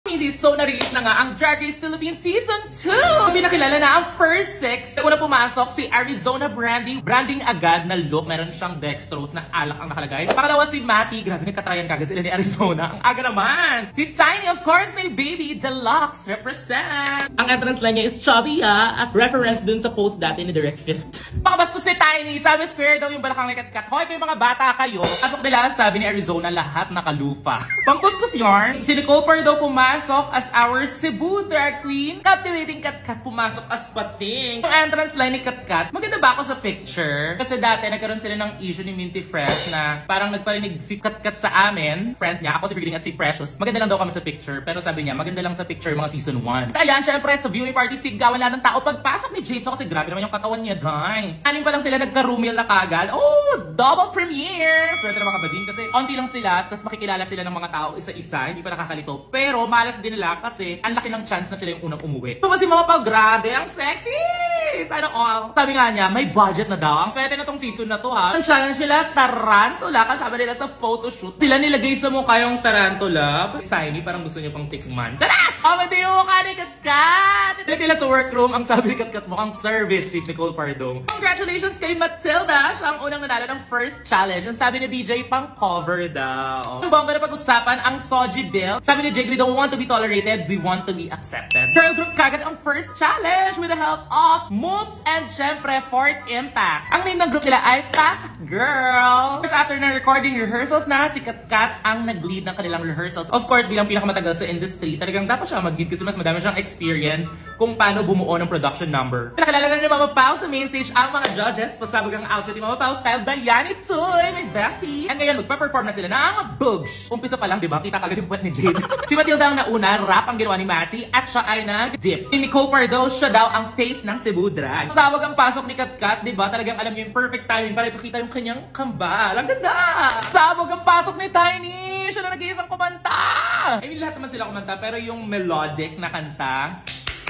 So, na-release na nga ang Drag Race Philippines Season 2! Pinakilala na ang first 6. Una pumasok si Arizona Brandy. Branding agad na look. Meron siyang dextrose na alak ang nakalagay. Pangalawa si Matty. Grabe, nagkatrayan kagad sila ni Arizona. Ang aga naman! Si Tiny, of course, may baby. Deluxe represent! Ang entrance line niya is chubby, as reference dun sa post dati ni Direct Fifth. Pakabastos si Tiny. Sabi square daw yung balakang ni Katkat. Hoy, kayo mga bata kayo. Pasok nila, sabi ni Arizona, lahat nakalupa. Pangkuskus yarn. Si Nicole Pardo daw pumasok as our Cebu drag queen. Captivating Katkat pumasok as pating. Yung entrance line ni Katkat, maganda ba ako sa picture? Kasi dati nagkaroon sila ng issue ni Minty Fresh na parang nagparinig si Katkat sa amin, friends niya, ako si Brigading at si Precious. Maganda lang daw kami sa picture, pero sabi niya, maganda lang sa picture mga season 1. Ayan, syempre sa viewing party, sigawan lang ng tao pagpasok ni Jade. So kasi grabe naman yung katawan niya, dang. Anim pa lang sila nagka-roomil na kagad. Oh, double premiere! Swerte na mga kabadin kasi onti lang sila, tapos makikilala sila ng mga tao isa-isa, hindi pa nakakalito. Pero malas din nila kasi ang laki ng chance na sila yung unang umuwi. So kasi mga pao, grabe, ang sexy! Sana all. Sabi nga niya, may budget na daw. Ang swerte na tong season na to, ha. Ang challenge nila, tarantula. Kasama nila sa photoshoot. Sila nilagay sa mukha yung tarantula. Shiny, parang gusto niya pang tikman. Charas! Kamadi yung mukha ni Katkat! Nila sa workroom, ang sabi ni Katkat, mukhang service si Nicole Pardo. Congratulations kay Matilda! Siya ang unang nanalo ng first challenge. Ang sabi ni DJ, pang cover daw. Ang bongga na pag-usapan, ang Soji Bill. Sabi ni Jake, we don't want to be tolerated, we want to be accepted. Girl group kagad ang first challenge with the help of Moves and syempre Fourth Impact. Ang name ng group nila ay Pack Girl. Just after na recording rehearsals na, si Katkat ang nag-lead ng kanilang rehearsals. Of course, bilang pinakamatagal sa industry, talagang dapat siya mag-lead kasi mas madami siyang experience kung paano bumuo ng production number. Nakilala na ni Mama Pao sa main stage ang mga judges. Pasabog ang outfit ni Mama Pao style Diani Toy, my bestie. And ngayon, magpa-perform na sila ng Bugs. Umpisa pa lang, diba? Kita kagad yung puwet ni Jade. Si Matilda ang nauna, rap ang ginawa ni Matty, at siya ay nag-dip. Ni Nicole Pardo, siya daw ang face ng Cebu Drag. Sabog ang pasok ni Katkat, diba? Talagang alam niyo yung perfect timing para ipakita yung kanyang kambal. Ang ganda! Sabog ang pasok ni Tiny! Siya na nag-iisang kumanta! I mean, lahat naman sila kumanta, pero yung melodic na kanta,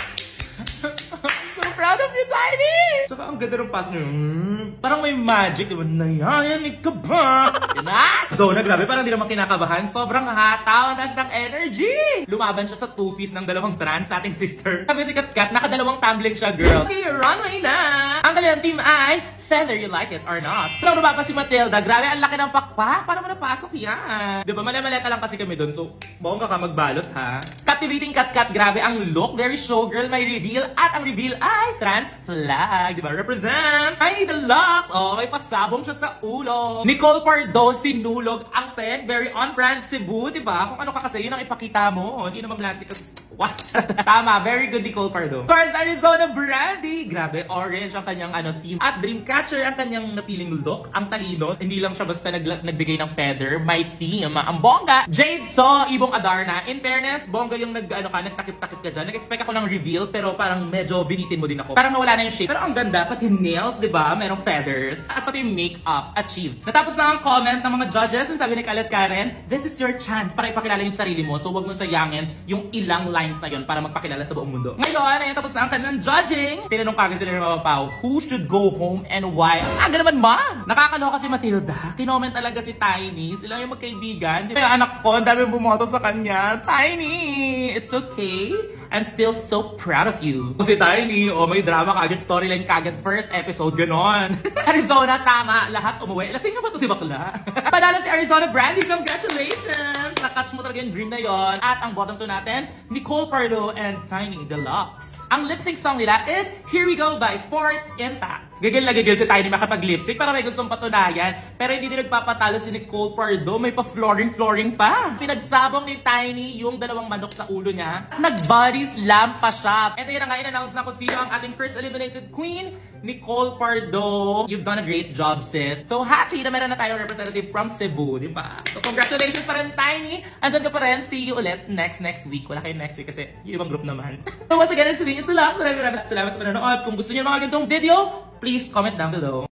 I'm so proud of you, Tiny! Saka ang ganda ng pasok niyo. Parang may magic, diba? Nayayanig ka ba? Zona, grabe, parang di naman kinakabahan. Sobrang hataw, tas ng energy. Lumaban siya sa two-piece ng dalawang trans nating sister. Sabi si Katkat, nakadalawang tumbling siya, girl. Okay, runway na! Ang kanilang team ay Feather, you like it or not? So, lumaba si Matilda. Grabe, ang laki ng pakpak. Paano mo napasok yan? Diba, mali-maleta lang kasi kami dun. So, bongga ka magbalot, ha? Captivating Katkat, grabe ang look. Very showgirl, may reveal. At ang reveal ay trans flag. Diba, represent. I need the locks. Oh, may pasabong siya sa ulo. Nicole Pardo, sinulog ang tent. Very on-brand Cebu, diba? Kung ano ka kasi, yun ang ipakita mo. Hindi naman plastic kasi. What? Tama, very good Nicole Pardo. Of course, Arizona Brandy. Grabe, orange ang kanyang theme. At Dreamcatcher ang kanyang napiling look. Ang talino. Hindi lang siya basta nagbigay ng feather. May theme. Ang bongga. Jade So, Ibong Adarna. In fairness, bongga yung nagtakip-takip ka dyan. Nag-expect ako ng reveal, pero parang medyo binitin mo din ako. Parang nawala na yung shape. Pero ang ganda, pati nails, di ba? Merong feathers. At pati yung makeup achieved. Natapos na ang comment ng mga judges. And sabi ni Kalat Karen, this is your chance para ipakilala yung sarili mo. So, wag mo sayangin yung ilang lines na yun para magpakilala sa buong mundo. Ngayon, ayun, tapos na ang kanilang judging. Tinanong kagad sila ng Mama Pao, who should go home and why? Aga naman, ma! Nakakaloka si Matilda. Kinoment talaga si Tiny. Sila yung magkaibigan. Kaya anak ko, ang dami bumoto sa kanya. Tiny! It's okay. I'm still so proud of you. Si Tiny, oh, may drama kagad, storyline kagad, first episode, ganon. Arizona, tama, lahat umuwi. Lasing nga ba ito si bakla? Panalo si Arizona Brandy, congratulations! Nakatch mo talaga yung dream na yon. At ang bottom 2 natin, Nicole Pardo and Tiny Deluxe. Ang lip-sync song nila is Here We Go by Fourth Impact. Gigil na gigil si Tiny makapag-lip-sync para may gustong patunayan. Pero hindi din nagpapatalo si Nicole Pardo, may pa-flooring pa. Pinagsabong ni Tiny yung dalawang manok sa ulo niya. Nag-body slam pa siya. Ito yun na nga, in-announce na kung sino ang ating first eliminated queen, Nicole Pardo. You've done a great job, sis. So happy na meron na tayong representative from Cebu, di ba? So congratulations pa rin, Tiny. Andyan ka pa rin. See you ulit next week. Wala kayo next week kasi yung ibang group naman. So once again, it's Salamat sa panonood. Kung gusto niyo ng mga ganitong video, please comment down below.